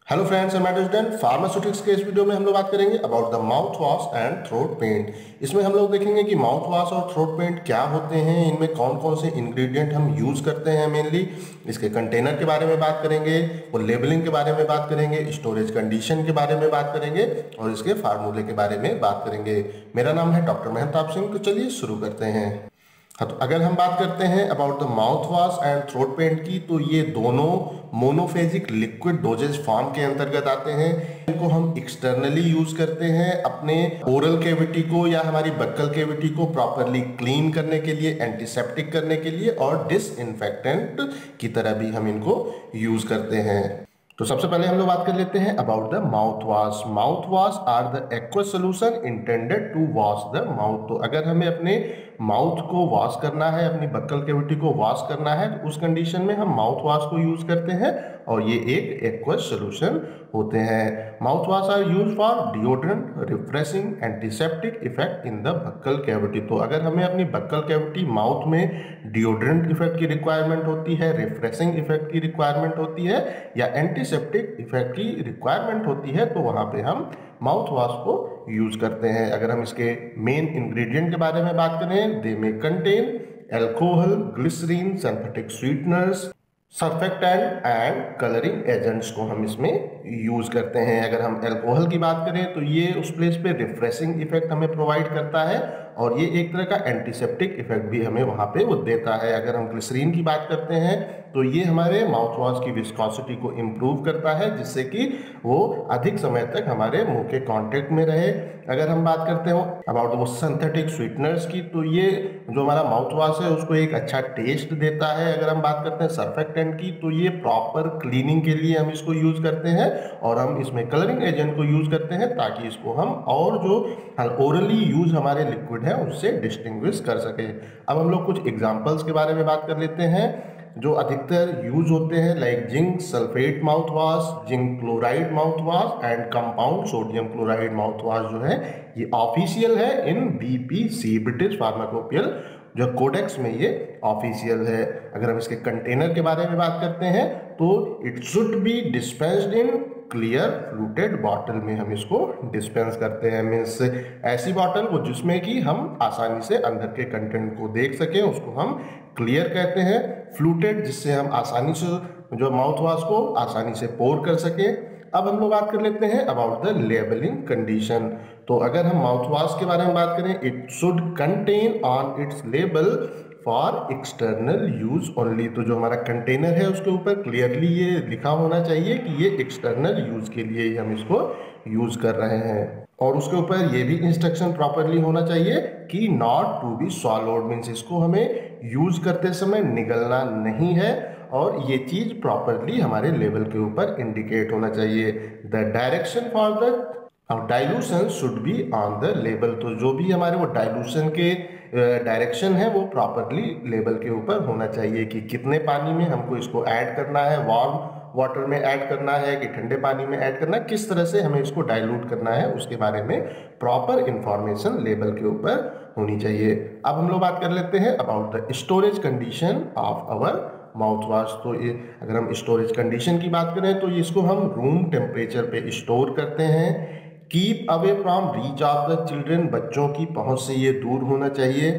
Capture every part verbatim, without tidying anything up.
Hello friends, मैं student pharmaceutics के इस वीडियो में हम लोग बात करेंगे about the mouth wash and throat paint. इसमें हम लोग देखेंगे कि माउथ वॉश और थ्रोट पेंट क्या होते हैं, इनमें कौन कौन से इंग्रेडिएंट हम यूज करते हैं मेनली, इसके कंटेनर के बारे में बात करेंगे, और लेबलिंग के बारे में बात करेंगे, स्टोरेज कंडीशन के बारे में बात करेंगे और इसके फार्मूले के बारे में बात करेंगे। मेरा नाम है डॉक्टर मेहताब सिंह। तो चलिए शुरू करते हैं। हाँ, तो अगर हम बात करते हैं about the mouth wash and throat paint की, तो ये दोनों मोनोफेजिक लिक्विड डोजेज फॉर्म के अंतर्गत आते हैं। इनको हम एक्सटर्नली यूज करते हैं अपने ओरल कैविटी को या हमारी बक्कल कैविटी को प्रॉपरली क्लीन करने के लिए, एंटीसेप्टिक करने के लिए और डिसइंफेक्टेंट की तरह भी हम इनको यूज करते हैं। तो सबसे पहले हम लोग बात कर लेते हैं about the mouth wash. Mouth wash are the aqueous solution intended to wash the mouth. तो अगर हमें अपने माउथ को वॉश करना है, अपनी बक्कल कैविटी को वॉश करना है, तो उस कंडीशन में हम माउथ वॉश को यूज करते हैं और ये एक एक्वस सोल्यूशन होते हैं। Mouth wash are use for deodorant, refreshing, antiseptic effect in the buccal cavity. तो अगर हमें अपनी बक्कल कैविटी माउथ में डिओड्रेंट इफेक्ट की रिक्वायरमेंट होती है, रिफ्रेशिंग इफेक्ट की रिक्वायरमेंट होती है या एंटीसेप्टिक इफेक्ट की रिक्वायरमेंट होती है, तो वहां पे हम माउथ वॉश को यूज करते हैं। अगर हम इसके मेन इंग्रेडिएंट के बारे में बात करें, they may contain alcohol, glycerin, synthetic sweeteners, surfactant and colouring agents को हम इसमें यूज करते हैं। अगर हम अल्कोहल की बात करें तो ये उस प्लेस पे रिफ्रेशिंग इफेक्ट हमें प्रोवाइड करता है और ये एक तरह का एंटीसेप्टिक इफेक्ट भी हमें वहां पे वो देता है। अगर हम ग्लिसरीन की बात करते हैं तो ये हमारे माउथ वॉश की विस्कोसिटी को इम्प्रूव करता है, जिससे कि वो अधिक समय तक हमारे मुंह के कांटेक्ट में रहे। अगर हम बात करते हो अबाउट वो सिंथेटिक स्वीटनर्स की, तो ये जो हमारा माउथ वॉश है उसको एक अच्छा टेस्ट देता है। अगर हम बात करते हैं सर्फेक्टेंट की, तो ये प्रॉपर क्लीनिंग के लिए हम इसको यूज करते हैं और हम इसमें कलरिंग एजेंट को यूज करते हैं ताकि इसको हम और जो ओरली यूज हमारे लिक्विड है उससे डिस्टिंग्विश कर सके। अब हम लोग कुछ एग्जांपल्स के बारे में बात कर लेते हैं जो अधिकतर यूज होते हैं, like zinc sulphate mouth wash, zinc chloride mouth wash and compound sodium chloride mouth wash जो है ये ऑफिशियल है in B P C, British pharmacopoeial जो कोडेक्स में ये ऑफिशियल है। अगर हम इसके कंटेनर के बारे में बात करते हैं तो it should be dispensed in clear fluted bottle में हम इसको डिस्पेंस करते हैं। मीन्स ऐसी बॉटल वो जिसमें कि हम आसानी से अंदर के कंटेंट को देख सकें, उसको हम क्लियर कहते हैं। फ्लूटेड जिससे हम आसानी से जो माउथ वॉश को आसानी से पोर कर सकें। अब हम लोग बात कर लेते हैं अबाउट द लेबलिंग कंडीशन। तो अगर हम माउथ वॉश के बारे में बात करें, it should contain on its label for external use only. तो जो हमारा कंटेनर है उसके ऊपर क्लियरली ये लिखा होना चाहिए कि ये एक्सटर्नल यूज के लिए ही हम इसको यूज कर रहे हैं और उसके ऊपर ये भी इंस्ट्रक्शन प्रॉपरली होना चाहिए कि not to be swallowed, means इसको हमें यूज करते समय निगलना नहीं है और ये चीज प्रॉपरली हमारे लेवल के ऊपर इंडिकेट होना चाहिए। The direction for the dilution should be on the label. तो जो भी हमारे वो डाइल्यूशन के डायरेक्शन है वो प्रॉपरली लेबल के ऊपर होना चाहिए कि कितने पानी में हमको इसको ऐड करना है, वार्म वाटर में ऐड करना है कि ठंडे पानी में ऐड करना है, किस तरह से हमें इसको डाइल्यूट करना है, उसके बारे में प्रॉपर इंफॉर्मेशन लेबल के ऊपर होनी चाहिए। अब हम लोग बात कर लेते हैं about the storage condition of our mouth wash. तो ये अगर हम स्टोरेज कंडीशन की बात करें तो इसको हम रूम टेम्परेचर पे स्टोर करते हैं। Keep away from reach of the children, बच्चों की पहुंच से ये दूर होना चाहिए।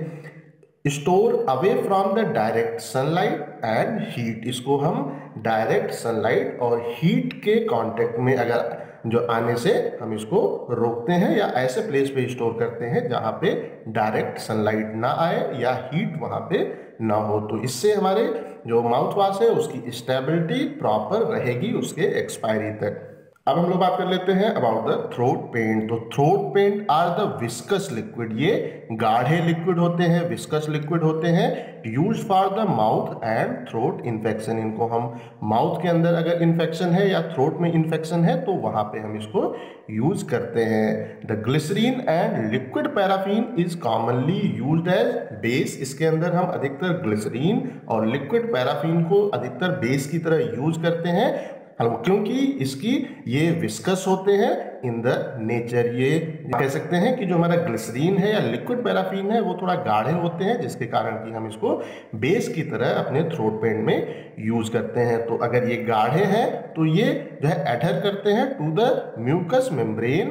Store away from the direct sunlight and heat, इसको हम डायरेक्ट सनलाइट और हीट के कांटेक्ट में अगर जो आने से हम इसको रोकते हैं या ऐसे प्लेस पे स्टोर करते हैं जहां पे डायरेक्ट सनलाइट ना आए या हीट वहां पे ना हो। तो इससे हमारे जो माउथ वॉश है उसकी स्टेबिलिटी प्रॉपर रहेगी उसके एक्सपायरी तक। अब हम लोग बात कर लेते हैं अबाउट द थ्रोट पेंट। तो throat paint are the viscous liquid, ये गाढ़े लिक्विड होते हैं, विस्कस लिक्विड होते हैं, use for the mouth and throat infection. इनको हम माउथ के अंदर अगर इन्फेक्शन है या थ्रोट में इन्फेक्शन है तो वहां पे हम इसको यूज करते हैं। The glycerin and liquid paraffin is commonly used as base. इसके अंदर हम अधिकतर ग्लिसरीन और लिक्विड पैराफिन को अधिकतर बेस की तरह यूज करते हैं क्योंकि इसकी ये विस्कस होते हैं इन द नेचर। ये कह सकते हैं कि जो हमारा ग्लिसरीन है या लिक्विड पैराफिन है वो थोड़ा गाढ़े होते हैं, जिसके कारण कि हम इसको बेस की तरह अपने थ्रोट पेंट में यूज करते हैं। तो अगर ये गाढ़े हैं तो ये जो है एडहेर करते हैं to the mucus membrane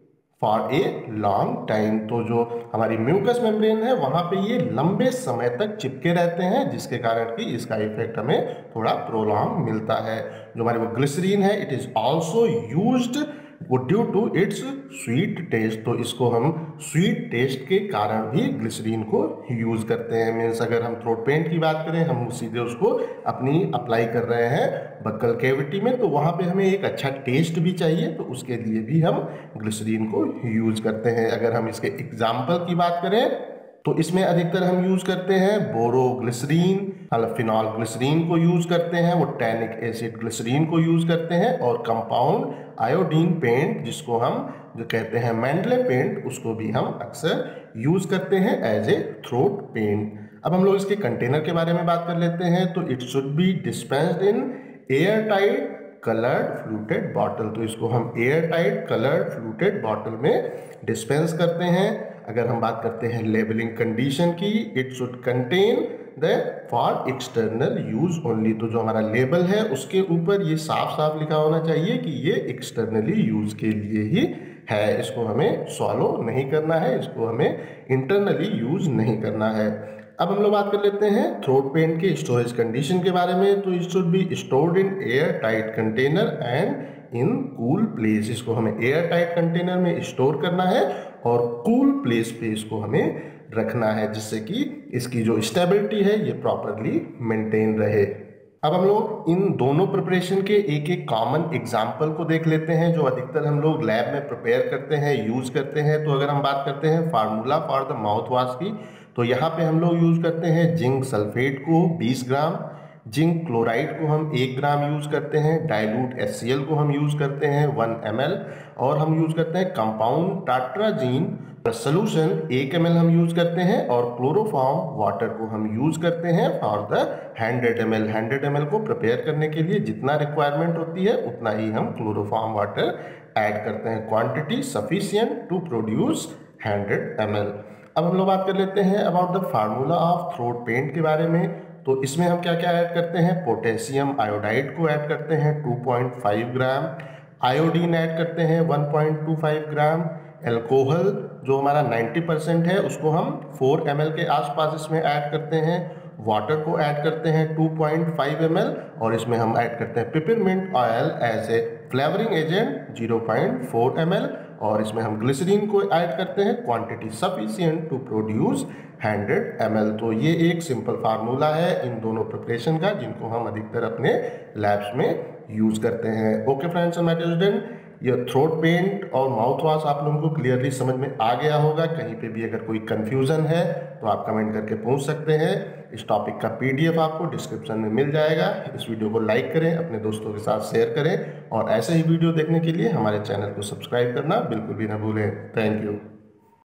for a long time. तो जो हमारी म्यूकस मेम्ब्रेन है वहां पे ये लंबे समय तक चिपके रहते हैं, जिसके कारण कि इसका इफेक्ट हमें थोड़ा प्रोलॉन्ग मिलता है। जो हमारी वो ग्लिसरीन है इट इज ऑल्सो यूज्ड वो due to its sweet taste. तो इसको हम स्वीट टेस्ट के कारण भी ग्लिसरीन को यूज करते हैं। मीन्स अगर हम थ्रोट पेंट की बात करें, हम सीधे उसको अपनी अप्लाई कर रहे हैं बक्कल कैविटी में, तो वहां पे हमें एक अच्छा टेस्ट भी चाहिए, तो उसके लिए भी हम ग्लिसरीन को यूज करते हैं। अगर हम इसके एग्जाम्पल की बात करें तो इसमें अधिकतर हम यूज करते हैं बोरोग्लिसरीन, फिनॉल ग्लिसरीन को यूज करते हैं, वो टैनिक एसिड ग्लिसरीन को यूज करते हैं, और कंपाउंड आयोडीन पेंट जिसको हम जो कहते हैं मैंडले पेंट, उसको भी हम अक्सर यूज करते हैं एज ए थ्रोट पेंट। अब हम लोग इसके कंटेनर के बारे में बात कर लेते हैं। तो it should be dispensed in air tight coloured fluted bottle. तो इसको हम air tight coloured fluted bottle में डिस्पेंस करते हैं। अगर हम बात करते हैं लेबलिंग कंडीशन की, it should contain the for external use only. तो जो हमारा लेबल है उसके ऊपर ये साफ साफ लिखा होना चाहिए कि ये एक्सटर्नली यूज के लिए ही है, इसको हमें सॉलो नहीं करना है, इसको हमें इंटरनली यूज नहीं करना है। अब हम लोग बात कर लेते हैं थ्रोट पेंट के स्टोरेज कंडीशन के बारे में। तो it should be stored in air tight container and in cool place. इसको हमें एयर टाइट कंटेनर में स्टोर करना है और कूल प्लेस पे इसको हमें रखना है, जिससे कि इसकी जो स्टेबिलिटी है ये प्रॉपरली मेंटेन रहे। अब हम लोग इन दोनों प्रिपरेशन के एक एक कॉमन एग्जाम्पल को देख लेते हैं जो अधिकतर हम लोग लैब में प्रिपेयर करते हैं, यूज करते हैं। तो अगर हम बात करते हैं formula for the mouth wash की, तो यहाँ पे हम लोग यूज करते हैं जिंक सल्फेट को बीस ग्राम, जिंक क्लोराइड को हम एक ग्राम यूज करते हैं, डाइल्यूट एच सी एल को हम यूज करते हैं वन एम एल, और हम यूज करते हैं कंपाउंड टाट्राजीन सोल्यूशन एक एम एल हम यूज करते हैं, और क्लोरोफॉर्म वाटर को हम यूज करते हैं for the hundred M L. Hundred M L को प्रिपेयर करने के लिए जितना रिक्वायरमेंट होती है उतना ही हम क्लोरोफॉर्म वाटर ऐड करते हैं, quantity sufficient to produce hundred M L. अब हम लोग बात कर लेते हैं about the formula of throat paint के बारे में। तो इसमें हम क्या क्या ऐड करते हैं, पोटेशियम आयोडाइड को ऐड करते हैं two point five gram, iodine add करते हैं one point two five gram, alcohol जो हमारा नाइन्टी परसेंट है उसको हम फोर एम एल के आसपास इसमें ऐड करते हैं, वाटर को ऐड करते हैं two point five M L, और इसमें हम ऐड करते हैं peppermint oil as a flavouring agent zero point four M L, और इसमें हम ग्लिसरीन को ऐड करते हैं quantity sufficient to produce hundred M L. तो ये एक सिंपल फार्मूला है इन दोनों प्रिपरेशन का जिनको हम अधिकतर अपने लैब्स में यूज करते हैं। Okay friends and my student, ये थ्रोट पेंट और माउथ वॉश आप लोगों को क्लियरली समझ में आ गया होगा। कहीं पे भी अगर कोई कंफ्यूजन है तो आप कमेंट करके पूछ सकते हैं। इस टॉपिक का पीडीएफ आपको डिस्क्रिप्शन में मिल जाएगा। इस वीडियो को लाइक करें, अपने दोस्तों के साथ शेयर करें, और ऐसे ही वीडियो देखने के लिए हमारे चैनल को सब्सक्राइब करना बिल्कुल भी ना भूलें। Thank you.